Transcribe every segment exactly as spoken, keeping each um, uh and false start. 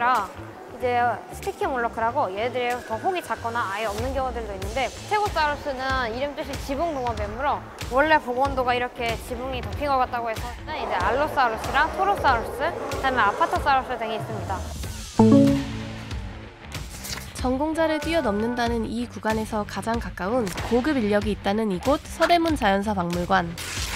아니라 이제 스티키 몰라크라고 얘들이 더 혹이 작거나 아예 없는 경우들도 있는데 스테고사우루스는 이름 뜻이 지붕붕어뱀으로 원래 복원도가 이렇게 지붕이 덮인 것 같다고 해서 이제 알로사우루스랑 토로사우루스, 그다음에 아파토사우루스 등이 있습니다. 전공자를 뛰어넘는다는 이 구간에서 가장 가까운 고급 인력이 있다는 이곳 서대문 자연사 박물관.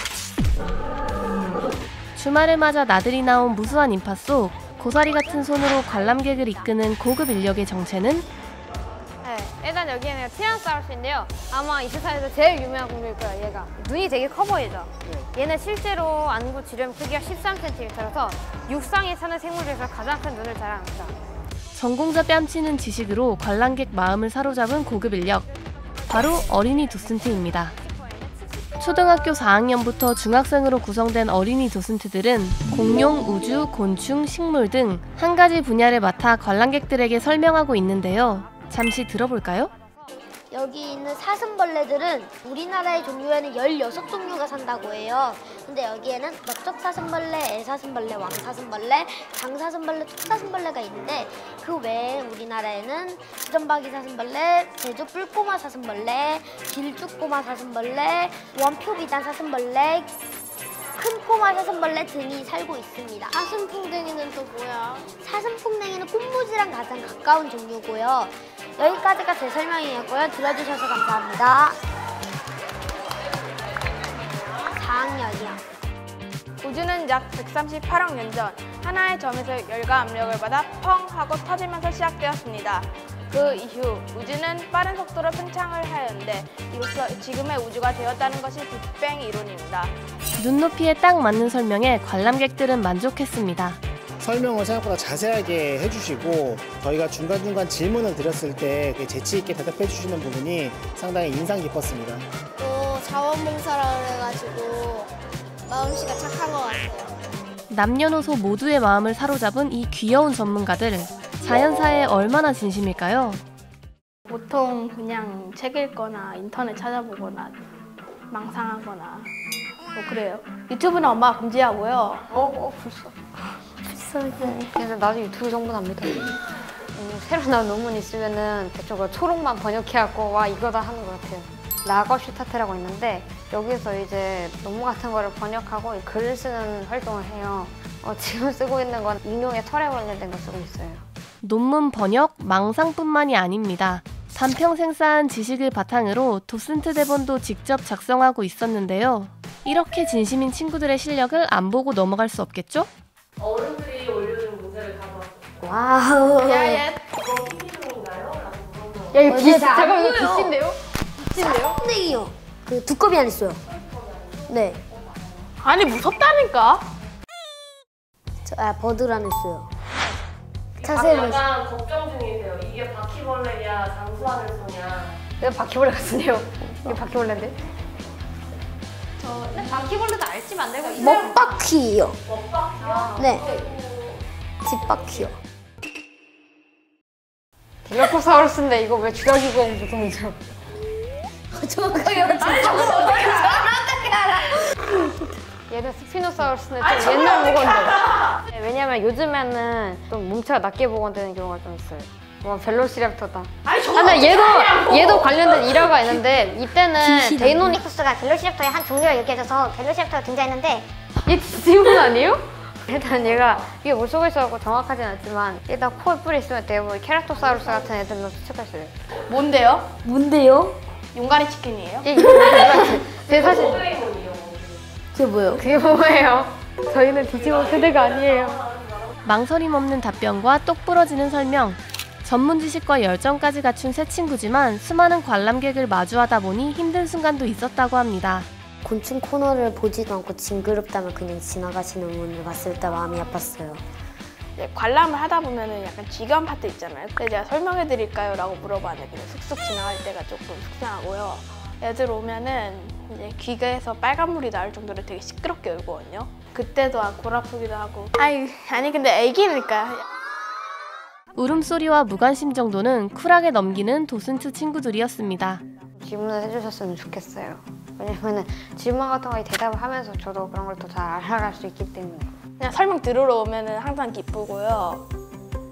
주말을 맞아 나들이 나온 무수한 인파 속 고사리 같은 손으로 관람객을 이끄는 고급 인력의 정체는? 네, 일단 여기에는 티라노사우루스인데요. 아마 이 세상에서 제일 유명한 공룡일 거예요, 얘가. 눈이 되게 커 보이죠? 얘는 실제로 안구 지름 크기가 십삼 센티미터라서 육상에 사는 생물 중에서 가장 큰 눈을 자랑합니다. 전공자 뺨치는 지식으로 관람객 마음을 사로잡은 고급 인력. 바로 어린이 도슨트입니다. 초등학교 사 학년부터 중학생으로 구성된 어린이 도슨트들은 공룡, 우주, 곤충, 식물 등 한 가지 분야를 맡아 관람객들에게 설명하고 있는데요. 잠시 들어볼까요? 여기 있는 사슴벌레들은 우리나라의 종류에는 열여섯 종류가 산다고 해요. 근데 여기에는 넓적사슴벌레, 애사슴벌레, 왕사슴벌레, 장사슴벌레, 촉사슴벌레가 있는데 그 외에 우리나라에는 지점박이사슴벌레, 제주 뿔꼬마 사슴벌레, 길쭉꼬마 사슴벌레, 원표비단 사슴벌레, 큰 꼬마 사슴벌레 등이 살고 있습니다. 사슴풍뎅이는 또 뭐야? 사슴풍뎅이는 꽃무지랑 가장 가까운 종류고요. 여기까지가 제 설명이었고요. 들어주셔서 감사합니다. 사 학년이요. 우주는 약 백삼십팔억 년 전 하나의 점에서 열과 압력을 받아 펑 하고 터지면서 시작되었습니다. 그 이후 우주는 빠른 속도로 팽창을 하였는데 이로써 지금의 우주가 되었다는 것이 빅뱅 이론입니다. 눈높이에 딱 맞는 설명에 관람객들은 만족했습니다. 설명을 생각보다 자세하게 해주시고 저희가 중간중간 질문을 드렸을 때 재치 있게 대답해 주시는 부분이 상당히 인상 깊었습니다. 또 자원봉사라 그래가지고 마음씨가 착한 것 같아요. 남녀노소 모두의 마음을 사로잡은 이 귀여운 전문가들. 자연사에 얼마나 진심일까요? 보통 그냥 책 읽거나 인터넷 찾아보거나 망상하거나 뭐 그래요. 유튜브는 엄마가 금지하고요. 어? 어? 벌써? 그래서 나도 유튜브 정보는 안 믿어. 음, 새로 나온 논문 있으면은 대충 그 초록만 번역해갖고 와 이거다 하는 것 같아요. 라거 슈타트라고 있는데 여기서 이제 논문 같은 거를 번역하고 글을 쓰는 활동을 해요. 어, 지금 쓰고 있는 건 익룡의 털에 관련된 거 쓰고 있어요. 논문 번역, 망상뿐만이 아닙니다. 단평생 쌓은 지식을 바탕으로 도슨트 대본도 직접 작성하고 있었는데요. 이렇게 진심인 친구들의 실력을 안 보고 넘어갈 수 없겠죠? 어른들이 올려준 문제를 가져왔어요. 와우. 야, 얘. 이거 키기종인가요? 야 이거 비, 잠깐만 이거 비씨인데요? 비씨인데요? 사슴풍뎅이요. 그 두꺼비 안 있어요. 네. 아니 무섭다니까. 저, 아, 버드란 했어요. 자세히 약간 걱정 중이세요. 이게 바퀴벌레냐 장수하늘 소냐. 내가 바퀴벌레 같은데요? 이게 바퀴벌레인데? 저 근데 바퀴벌레도 알지만 안 되고 먹바퀴요. 먹바퀴요? 네. 집바퀴요. 딜러코사우루스인데 이거 왜 주작이고 무슨 저 정확하게 맞췄어. 어떻게 알아? 얘는 스피노사우루스는 좀 옛날 복원돼. 네, 왜냐면 요즘에는 좀 몸체가 낮게 복원되는 경우가 좀 있어요. 뭐 벨로시랩터다. 아니 근데 얘도 얘도 관련된 일화가 있는데 이때는 데이노닉쿠스가 벨로시랩터의 한 종류를 얘기해줘서 벨로시랩터가 등장했는데 얘 질문 아니에요? 일단 얘가 이게 물속에 있어서 정확하진 않지만 일단 코에 뿔이 있으면 대부분 케라토사우루스 같은 애들로 추측할 수 있어요. 뭔데요? 뭔데요? 용가리 치킨이에요? 이게 이거 제 사실 그게 뭐예요? 그게 뭐예요? 저희는 디지몬 세대가 아니에요. 망설임 없는 답변과 똑 부러지는 설명. 전문 지식과 열정까지 갖춘 새 친구지만 수많은 관람객을 마주하다 보니 힘든 순간도 있었다고 합니다. 곤충 코너를 보지도 않고 징그럽다면 그냥 지나가시는 분을 봤을 때 마음이 아팠어요. 네, 관람을 하다 보면은 약간 쥐관 파트 있잖아요. 근데 제가 설명해 드릴까요? 라고 물어봤는데 그냥 쑥쑥 지나갈 때가 조금 속상하고요. 애들 오면은 이제 귀가에서 빨간물이 나올 정도로 되게 시끄럽게 울거든요. 그때도 아, 골 아프기도 하고. 아이, 아니 근데 애기니까. 울음소리와 무관심 정도는 쿨하게 넘기는 도슨트 친구들이었습니다. 질문을 해주셨으면 좋겠어요. 왜냐면은 질문 같은 거에 대답을 하면서 저도 그런 걸 더 잘 알아갈 수 있기 때문에. 그냥 설명 들으러 오면은 항상 기쁘고요.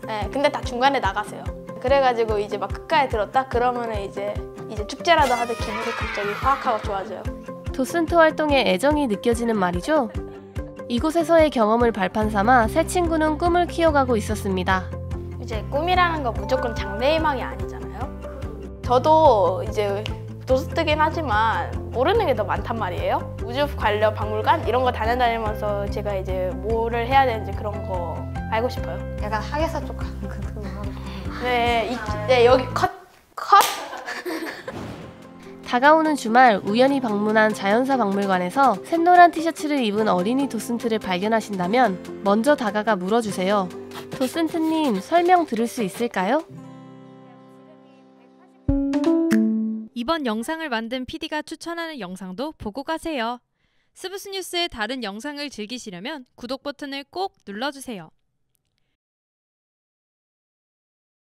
네, 근데 다 중간에 나가세요. 그래가지고 이제 막 끝까지 들었다? 그러면은 이제 이제 축제라도 하듯 기분이 갑자기 확 하고 좋아져요. 도슨트 활동에 애정이 느껴지는 말이죠. 이곳에서의 경험을 발판 삼아 새 친구는 꿈을 키워가고 있었습니다. 이제 꿈이라는 건 무조건 장래희망이 아니잖아요. 저도 이제 도슨트긴 하지만 모르는 게 더 많단 말이에요. 우주 관련 박물관 이런 거 다녀다니면서 제가 이제 뭐를 해야 되는지 그런 거 알고 싶어요. 약간 학예사 쪽 가는 거. 네, 이, 네 여기 컷! 컷! 다가오는 주말 우연히 방문한 자연사 박물관에서 샛노란 티셔츠를 입은 어린이 도슨트를 발견하신다면 먼저 다가가 물어주세요. 도슨트님, 설명 들을 수 있을까요? 이번 영상을 만든 피디가 추천하는 영상도 보고 가세요. 스브스 뉴스의 다른 영상을 즐기시려면 구독 버튼을 꼭 눌러주세요.